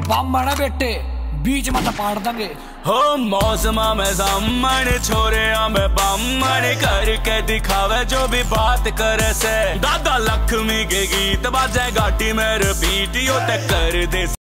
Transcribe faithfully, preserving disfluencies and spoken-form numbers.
बामण बेटे बीच में पाड़ देंगे हो मौसमा में सामन छोरे में बामन करके दिखावे जो भी बात करे से दादा लक्ष्मी के गीत बाजे गाटी में रिपीट यो ते कर दे।